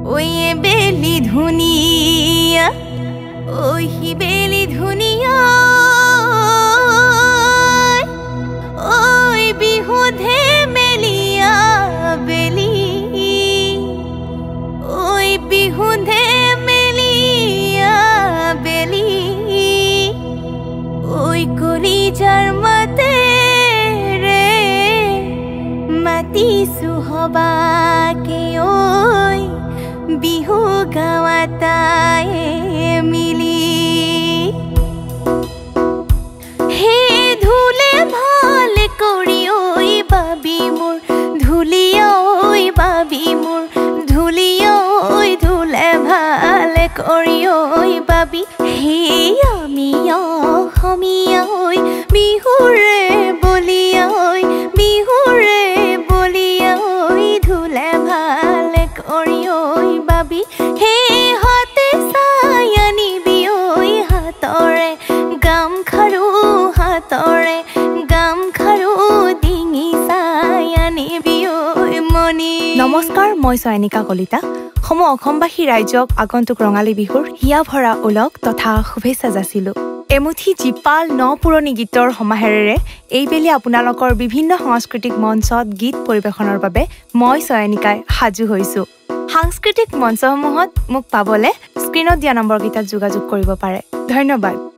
ওই বেলি ধুনিয়া ওই বেলি ধুনিয়া ওই বিহুধে মেলিয়া বেলি ওই বিহুধে মেলিয়া বেলি ওই কলিজাৰ মাতে ৰে মাতিছো হবাকে ওই বিহু গাৱাতাই মিলি হে ধুলে ভাল কৰি ওই বাবি মোৰ ধুলিয়া ওই বাবি মোৰ ধুলিয়া ওই ধুলে ভাল কৰি ওই বাবি হে আমি অসমীয়া ওই বিহুৰে বলিয়া ওই বিহুৰে বলিয়া ওই ধুলে ভাল কৰি ওই বাবি হে হাতে চাই আনিবি ওই হাতৰে গামখাৰু হাতৰে গামখাৰু ডিঙি চাই আনিবি ওই মনি। নমস্কাৰ, মই চয়নিকা কলিতা। সম অসমবাসী ৰাইজক আগন্তুক ৰঙালী বিহুৰ হিয়া ভৰা ওলগ তথা শুভেচ্ছা যাচিলো। এমুঠি জীপাল ন পুৰণি গীতৰ সমাহাৰেৰে এইবেলি আপোনালোকৰ বিভিন্ন সাংস্কৃতিক মঞ্চত গীত পৰিৱেশনৰ বাবে মই চয়নিকাই সাজু হৈছো। সাংস্কৃতিক মঞ্চসমূহত মোক পাবলৈ স্ক্ৰীণত দিয়া নম্বৰকেইটাত যোগাযোগ কৰিব পাৰে। ধন্যবাদ।